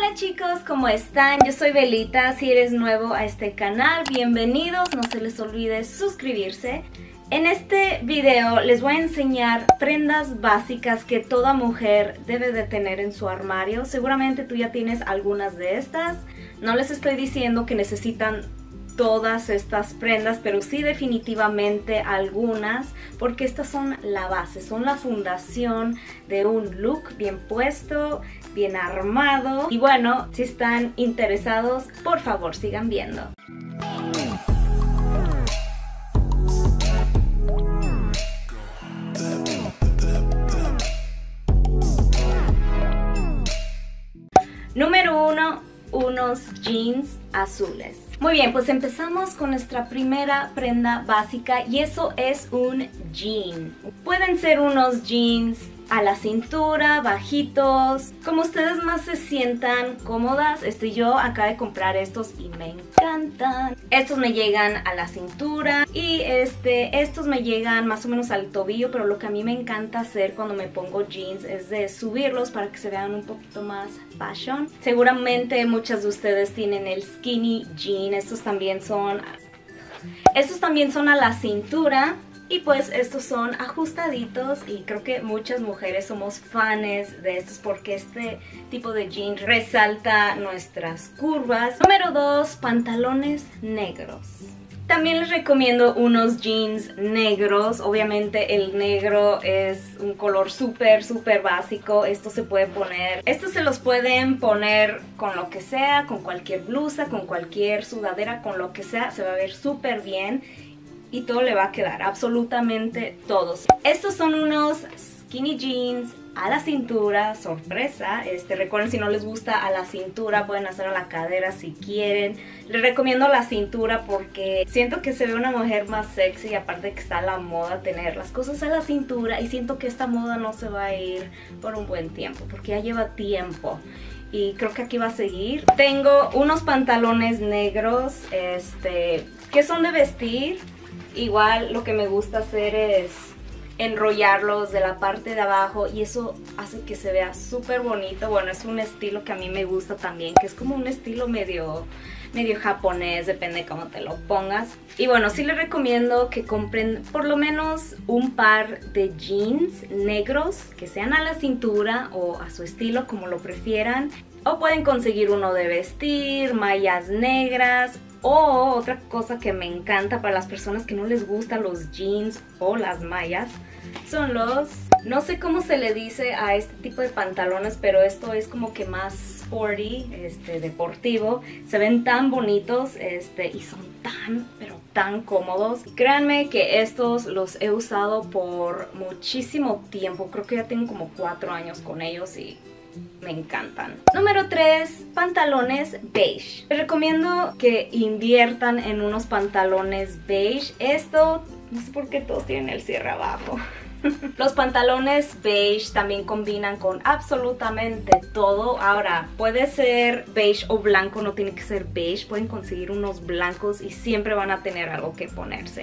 Hola chicos, ¿cómo están? Yo soy Belita. Si eres nuevo a este canal, bienvenidos. No se les olvide suscribirse. En este video les voy a enseñar prendas básicas que toda mujer debe de tener en su armario. Seguramente tú ya tienes algunas de estas. No les estoy diciendo que necesitan todas estas prendas, pero sí definitivamente algunas, porque estas son la base, son la fundación de un look bien puesto, bien armado. Y bueno, si están interesados, por favor sigan viendo. Número 1, unos jeans azules. Muy bien, pues empezamos con nuestra primera prenda básica y eso es un jean. Pueden ser unos jeans a la cintura, bajitos, como ustedes más se sientan cómodas. Yo acabo de comprar estos y me encantan. Estos me llegan a la cintura y estos me llegan más o menos al tobillo, pero lo que a mí me encanta hacer cuando me pongo jeans es de subirlos para que se vean un poquito más fashion. Seguramente muchas de ustedes tienen el skinny jean. Estos también son a la cintura. Y pues estos son ajustaditos y creo que muchas mujeres somos fans de estos porque este tipo de jeans resalta nuestras curvas. Número 2, pantalones negros. También les recomiendo unos jeans negros. Obviamente el negro es un color súper básico. Esto se puede poner, estos se los pueden poner con lo que sea, con cualquier blusa, con cualquier sudadera, con lo que sea. Se va a ver súper bien. Y todo le va a quedar, absolutamente todos. Estos son unos skinny jeans a la cintura, sorpresa. Recuerden, si no les gusta a la cintura, pueden hacer a la cadera si quieren. Les recomiendo la cintura porque siento que se ve una mujer más sexy y aparte que está a la moda tener las cosas a la cintura. Y siento que esta moda no se va a ir por un buen tiempo porque ya lleva tiempo. Y creo que aquí va a seguir. Tengo unos pantalones negros que son de vestir. Igual lo que me gusta hacer es enrollarlos de la parte de abajo y eso hace que se vea súper bonito. Bueno, es un estilo que a mí me gusta también, que es como un estilo medio japonés, depende de cómo te lo pongas. Y bueno, sí les recomiendo que compren por lo menos un par de jeans negros que sean a la cintura o a su estilo, como lo prefieran. O pueden conseguir uno de vestir, mallas negras. O otra cosa que me encanta para las personas que no les gustan los jeans o las mallas son los, no sé cómo se le dice a este tipo de pantalones, pero esto es como que más sporty, deportivo. Se ven tan bonitos y son tan cómodos. Créanme que estos los he usado por muchísimo tiempo. Creo que ya tengo como 4 años con ellos y me encantan. Número 3, pantalones beige. Les recomiendo que inviertan en unos pantalones beige. Esto, no sé por qué todos tienen el cierre abajo. Los pantalones beige también combinan con absolutamente todo. Ahora, puede ser beige o blanco, no tiene que ser beige. Pueden conseguir unos blancos y siempre van a tener algo que ponerse.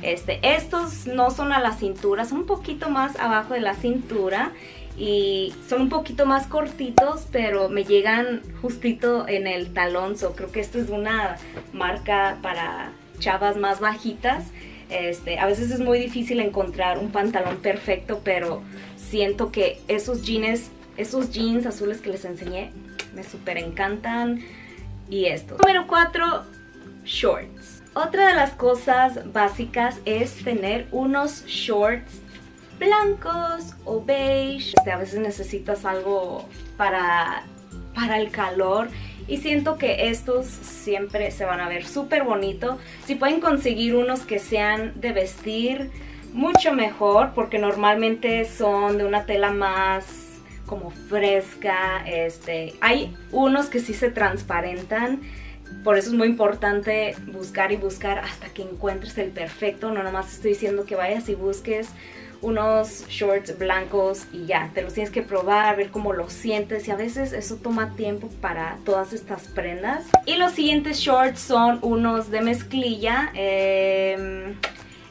Estos no son a la cintura, son un poquito más abajo de la cintura. Y son un poquito más cortitos, pero me llegan justito en el talón. Creo que esta es una marca para chavas más bajitas. A veces es muy difícil encontrar un pantalón perfecto, pero siento que esos jeans azules que les enseñé me súper encantan. Y estos. Número 4, shorts. Otra de las cosas básicas es tener unos shorts blancos o beige. A veces necesitas algo para el calor y siento que estos siempre se van a ver súper bonito. Si pueden conseguir unos que sean de vestir, mucho mejor, porque normalmente son de una tela más como fresca. Hay unos que sí se transparentan. Por eso es muy importante buscar y buscar hasta que encuentres el perfecto. No nomás estoy diciendo que vayas y busques unos shorts blancos y ya, te los tienes que probar, ver cómo los sientes y a veces eso toma tiempo para todas estas prendas. Y los siguientes shorts son unos de mezclilla.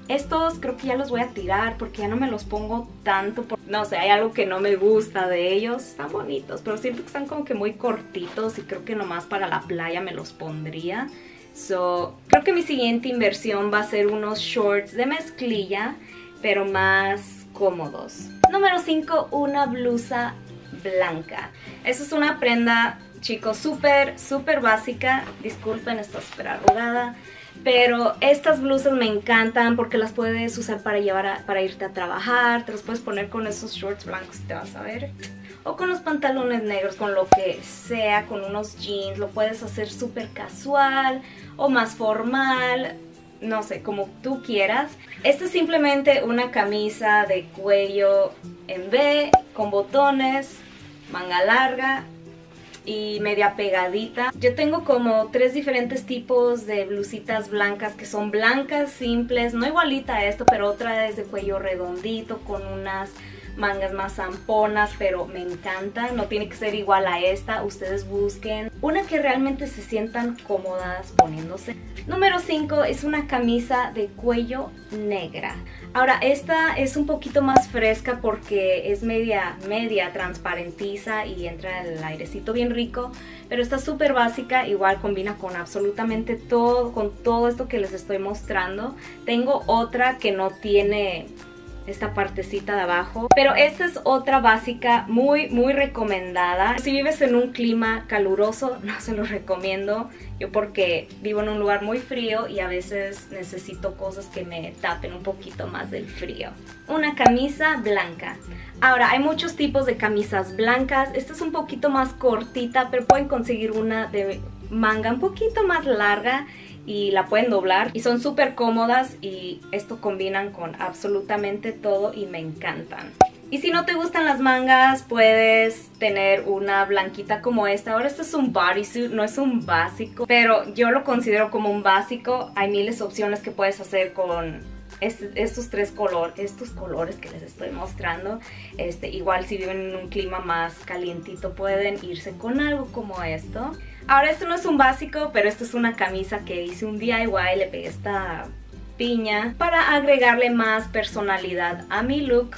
Estos creo que ya los voy a tirar porque ya no me los pongo tanto. No sé, hay algo que no me gusta de ellos. Están bonitos, pero siento que están como que muy cortitos y creo que nomás para la playa me los pondría. Creo que mi siguiente inversión va a ser unos shorts de mezclilla, pero más cómodos. Número 5, una blusa blanca. Esa es una prenda, chicos, súper básica. Disculpen, está súper arrugada. Pero estas blusas me encantan porque las puedes usar para irte a trabajar. Te las puedes poner con esos shorts blancos y te vas a ver. O con los pantalones negros, con lo que sea, con unos jeans. Lo puedes hacer súper casual o más formal. No sé, como tú quieras. Esta es simplemente una camisa de cuello en V, con botones, manga larga y media pegadita. Yo tengo como 3 diferentes tipos de blusitas blancas que son blancas, simples, no igualita a esto, pero otra es de cuello redondito con unas mangas más zamponas, pero me encanta. No tiene que ser igual a esta, ustedes busquen una que realmente se sientan cómodas poniéndose. Número 5 es una camisa de cuello negra. Ahora esta es un poquito más fresca porque es media transparentiza y entra el airecito bien rico, pero está súper básica, igual combina con absolutamente todo, con todo esto que les estoy mostrando. Tengo otra que no tiene esta partecita de abajo, pero esta es otra básica muy recomendada. Si vives en un clima caluroso, no se los recomiendo yo porque vivo en un lugar muy frío y a veces necesito cosas que me tapen un poquito más del frío. Una camisa blanca. Ahora hay muchos tipos de camisas blancas. Esta es un poquito más cortita, pero pueden conseguir una de manga un poquito más larga y la pueden doblar y son súper cómodas y esto combinan con absolutamente todo y me encantan. Y si no te gustan las mangas, puedes tener una blanquita como esta. Ahora esto es un bodysuit, no es un básico, pero yo lo considero como un básico. Hay miles de opciones que puedes hacer con estos colores que les estoy mostrando. Igual si viven en un clima más calientito pueden irse con algo como esto. Ahora esto no es un básico, pero esto es una camisa que hice un DIY, le pegué esta piña para agregarle más personalidad a mi look.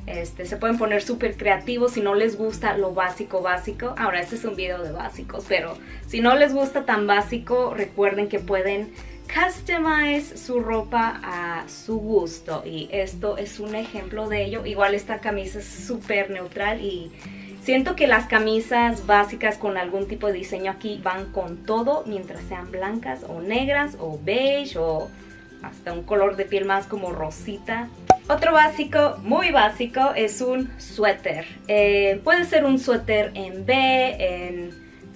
Se pueden poner súper creativos si no les gusta lo básico. Ahora este es un video de básicos, pero si no les gusta tan básico, recuerden que pueden customize su ropa a su gusto y esto es un ejemplo de ello. Igual esta camisa es súper neutral y siento que las camisas básicas con algún tipo de diseño aquí van con todo, mientras sean blancas o negras o beige o hasta un color de piel más como rosita. Otro básico, muy básico, es un suéter. Puede ser un suéter en V,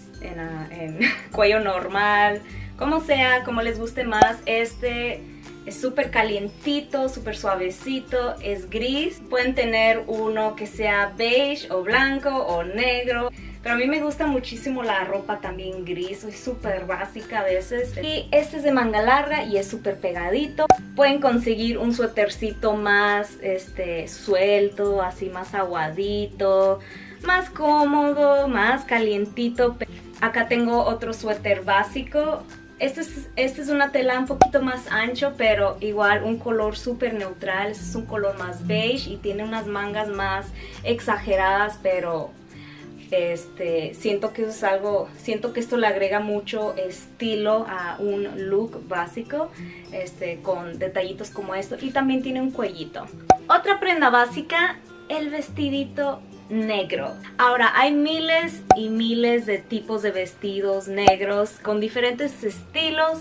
en cuello normal, como sea, como les guste más. Este es súper calientito, súper suavecito, es gris. Pueden tener uno que sea beige o blanco o negro, pero a mí me gusta muchísimo la ropa también gris, soy súper básica a veces. Y este es de manga larga y es súper pegadito. Pueden conseguir un suétercito más suelto, así más aguadito, más cómodo, más calientito. Acá tengo otro suéter básico. Este es una tela un poquito más ancho, pero igual un color súper neutral. Este es un color más beige y tiene unas mangas más exageradas, pero siento que siento que esto le agrega mucho estilo a un look básico, con detallitos como esto, y también tiene un cuellito. Otra prenda básica, el vestidito negro. Ahora hay miles y miles de tipos de vestidos negros con diferentes estilos.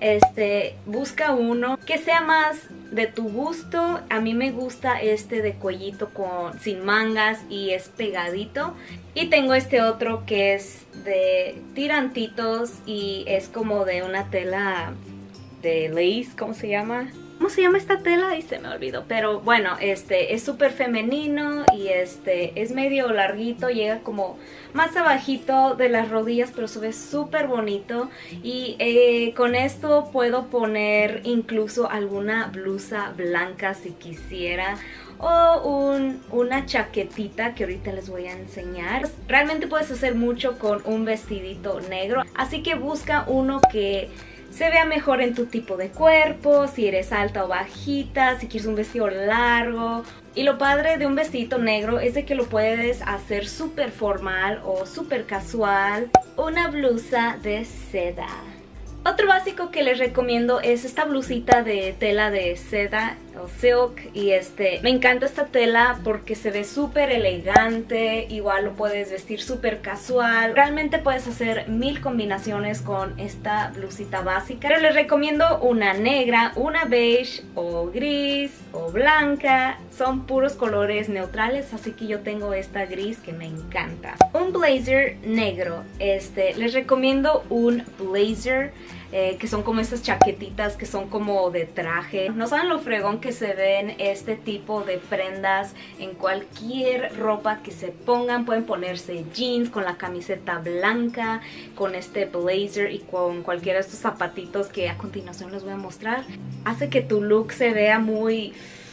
Busca uno que sea más de tu gusto. A mí me gusta de cuellito sin mangas y es pegadito. Y tengo este otro que es de tirantitos y es como de una tela de lace, ¿cómo se llama? ¿Cómo se llama esta tela? Ahí se me olvidó. Pero bueno, es súper femenino y es medio larguito, llega como más abajito de las rodillas, pero se ve súper bonito. Y con esto puedo poner incluso alguna blusa blanca si quisiera, o una chaquetita que ahorita les voy a enseñar. Realmente puedes hacer mucho con un vestidito negro, así que busca uno que se vea mejor en tu tipo de cuerpo, si eres alta o bajita, si quieres un vestido largo. Y lo padre de un vestidito negro es de que lo puedes hacer súper formal o súper casual. Una blusa de seda. Otro básico que les recomiendo es esta blusita de tela de seda o silk, y me encanta esta tela porque se ve súper elegante, igual lo puedes vestir súper casual, realmente puedes hacer 1000 combinaciones con esta blusita básica, pero les recomiendo una negra, una beige o gris o blanca, son puros colores neutrales, así que yo tengo esta gris que me encanta. Un blazer negro, les recomiendo un blazer que son como estas chaquetitas que son como de traje. No saben lo fregón que se ven este tipo de prendas en cualquier ropa que se pongan. Pueden ponerse jeans con la camiseta blanca, con este blazer y con cualquiera de estos zapatitos que a continuación les voy a mostrar. Hace que tu look se vea muy...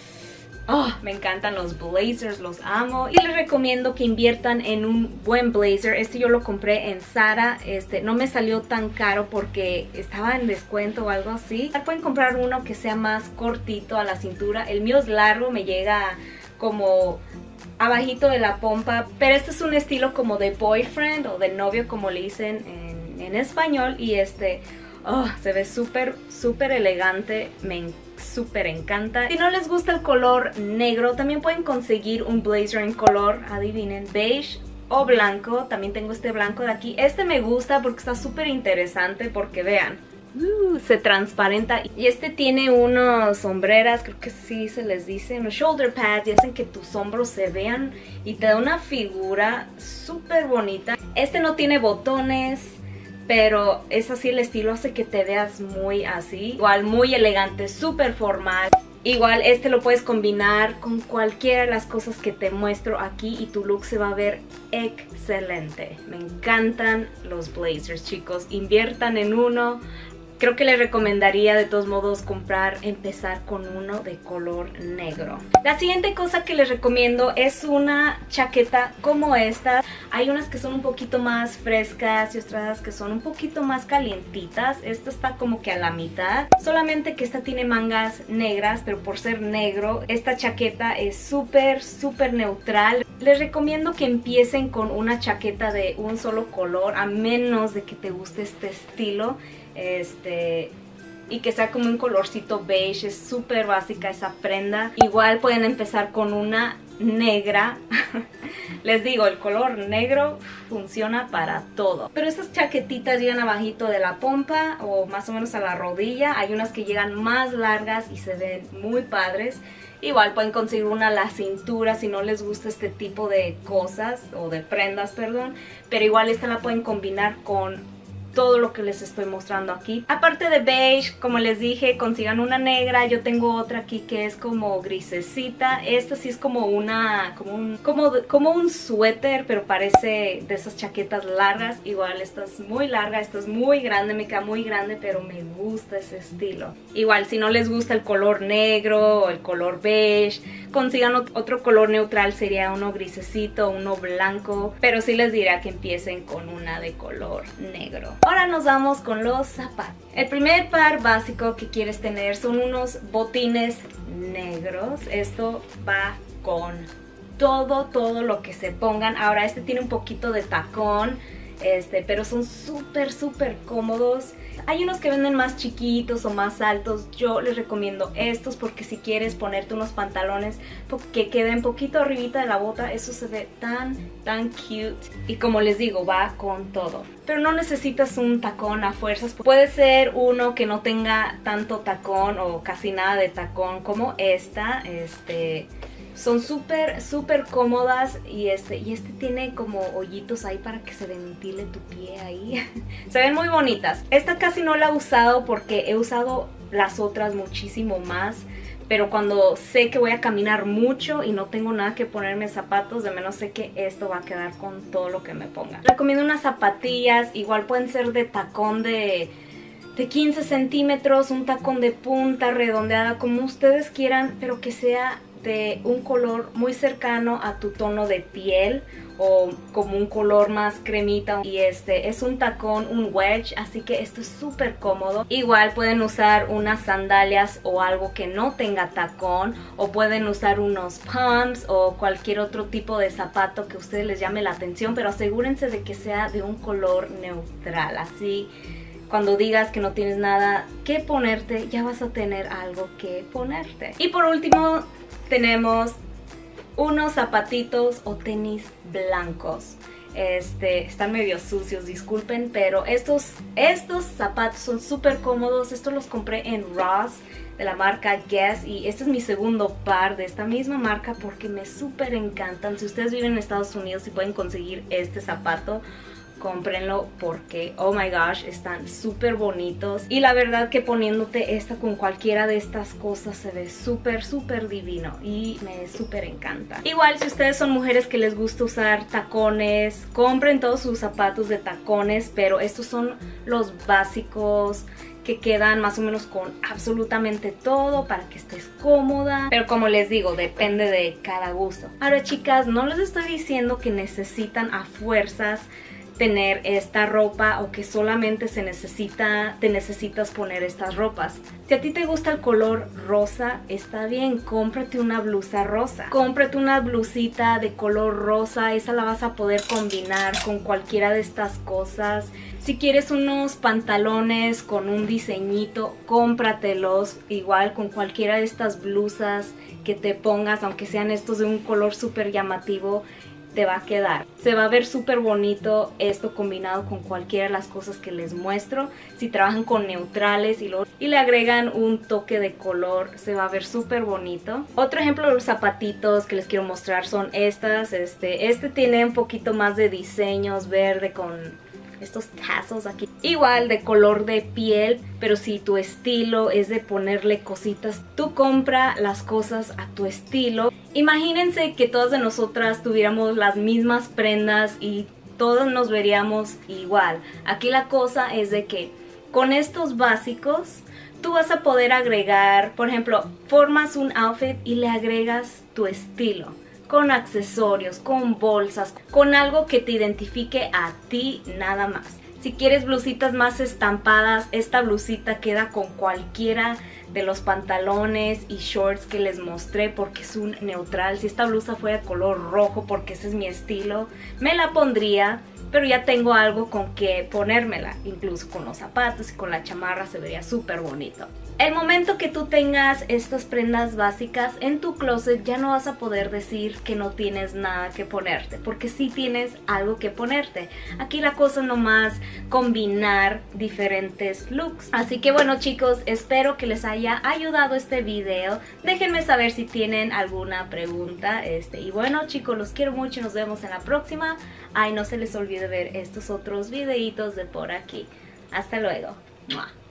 Oh, me encantan los blazers, los amo. Y les recomiendo que inviertan en un buen blazer. Yo lo compré en Zara. No me salió tan caro porque estaba en descuento o algo así. Pueden comprar uno que sea más cortito a la cintura. El mío es largo, me llega como abajito de la pompa. Pero este es un estilo como de boyfriend o de novio, como le dicen en español. Y oh, se ve súper, súper elegante. Me súper encanta. Si no les gusta el color negro, también pueden conseguir un blazer en color, adivinen, beige o blanco. También tengo este blanco de aquí. Me gusta porque está súper interesante porque vean, se transparenta. Y tiene unas sombreras, creo que sí se les dice, unos shoulder pads, y hacen que tus hombros se vean y te da una figura súper bonita. No tiene botones, pero es así el estilo, hace que te veas muy así. Igual muy elegante, súper formal. Igual lo puedes combinar con cualquiera de las cosas que te muestro aquí y tu look se va a ver excelente. Me encantan los blazers, chicos. Inviertan en uno. Creo que les recomendaría de todos modos empezar con uno de color negro. La siguiente cosa que les recomiendo es una chaqueta como esta. Hay unas que son un poquito más frescas y otras que son un poquito más calientitas. Esta está como que a la mitad. Solamente que esta tiene mangas negras, pero por ser negro, esta chaqueta es súper, súper neutral. Les recomiendo que empiecen con una chaqueta de un solo color, a menos de que te guste este estilo. Y que sea como un colorcito beige. Es súper básica esa prenda. Igual pueden empezar con una negra. Les digo, el color negro funciona para todo. Pero estas chaquetitas llegan abajito de la pompa o más o menos a la rodilla. Hay unas que llegan más largas y se ven muy padres. Igual pueden conseguir una a la cintura si no les gusta este tipo de cosas, o de prendas, perdón. Pero igual la pueden combinar con todo lo que les estoy mostrando aquí. Aparte de beige, como les dije, consigan una negra. Yo tengo otra aquí que es como grisecita. Esta sí es como como un suéter, pero parece de esas chaquetas largas. Igual esta es muy larga, esta es muy grande, me queda muy grande, pero me gusta ese estilo. Igual si no les gusta el color negro o el color beige, consigan otro color neutral, sería uno grisecito, uno blanco, pero sí les diría que empiecen con una de color negro. Ahora nos vamos con los zapatos. El primer par básico que quieres tener son unos botines negros. Esto va con todo lo que se pongan. Ahora tiene un poquito de tacón, pero son súper, súper cómodos. Hay unos que venden más chiquitos o más altos. Yo les recomiendo estos porque si quieres ponerte unos pantalones que queden poquito arribita de la bota, eso se ve tan cute. Y como les digo, va con todo. Pero no necesitas un tacón a fuerzas. Puede ser uno que no tenga tanto tacón o casi nada de tacón como esta. Son súper, súper cómodas y tiene como hoyitos ahí para que se ventile tu pie ahí. Se ven muy bonitas. Esta casi no la he usado porque he usado las otras muchísimo más. Pero cuando sé que voy a caminar mucho y no tengo nada que ponerme zapatos, de menos sé que esto va a quedar con todo lo que me ponga. Recomiendo unas zapatillas, igual pueden ser de tacón de 15 centímetros, un tacón de punta redondeada, como ustedes quieran, pero que sea de un color muy cercano a tu tono de piel o como un color más cremita, y este es un tacón, un wedge, así que esto es súper cómodo. Igual pueden usar unas sandalias o algo que no tenga tacón, o pueden usar unos pumps o cualquier otro tipo de zapato que a ustedes les llame la atención, pero asegúrense de que sea de un color neutral, así cuando digas que no tienes nada que ponerte, ya vas a tener algo que ponerte. Y por último tenemos unos zapatitos o tenis blancos. Están medio sucios, disculpen, pero estos zapatos son súper cómodos. Estos los compré en Ross de la marca Guess, y este es mi segundo par de esta misma marca porque me súper encantan. Si ustedes viven en Estados Unidos y pueden conseguir este zapato, cómprenlo porque, oh my gosh, están súper bonitos. Y la verdad que poniéndote esta con cualquiera de estas cosas se ve súper divino y me súper encanta. Igual, si ustedes son mujeres que les gusta usar tacones, compren todos sus zapatos de tacones, pero estos son los básicos que quedan más o menos con absolutamente todo para que estés cómoda, pero como les digo, depende de cada gusto. Ahora, chicas, no les estoy diciendo que necesitan a fuerzas tener esta ropa o que solamente te necesitas poner estas ropas. Si a ti te gusta el color rosa, está bien, cómprate una blusa rosa, cómprate una blusita de color rosa, esa la vas a poder combinar con cualquiera de estas cosas. Si quieres unos pantalones con un diseñito, cómpratelos igual con cualquiera de estas blusas que te pongas, aunque sean estos de un color súper llamativo, te va a quedar. Se va a ver súper bonito esto combinado con cualquiera de las cosas que les muestro. Si trabajan con neutrales y le agregan un toque de color, se va a ver súper bonito. Otro ejemplo de los zapatitos que les quiero mostrar son estas. Este tiene un poquito más de diseños, verde con estos tazos aquí, igual de color de piel, pero si tu estilo es de ponerle cositas, tú compra las cosas a tu estilo. Imagínense que todas de nosotras tuviéramos las mismas prendas y todos nos veríamos igual. Aquí la cosa es de que con estos básicos tú vas a poder agregar, por ejemplo, formas un outfit y le agregas tu estilo, con accesorios, con bolsas, con algo que te identifique a ti nada más. Si quieres blusitas más estampadas, esta blusita queda con cualquiera de los pantalones y shorts que les mostré porque es un neutral. Si esta blusa fuera color rojo, porque ese es mi estilo, me la pondría, pero ya tengo algo con que ponérmela. Incluso con los zapatos y con la chamarra se vería súper bonito. El momento que tú tengas estas prendas básicas en tu closet, ya no vas a poder decir que no tienes nada que ponerte, porque sí tienes algo que ponerte. Aquí la cosa es nomás combinar diferentes looks. Así que bueno, chicos, espero que les haya ayudado este video. Déjenme saber si tienen alguna pregunta. Y bueno, chicos, los quiero mucho y nos vemos en la próxima. Ay, no se les olvide ver estos otros videitos de por aquí. Hasta luego. ¡Mua!